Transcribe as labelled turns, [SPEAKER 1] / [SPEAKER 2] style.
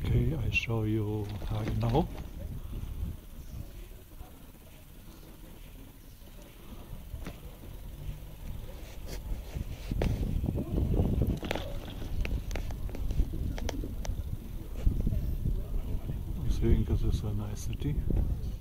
[SPEAKER 1] Okay, I show you Hagenau. I think this is a nice city.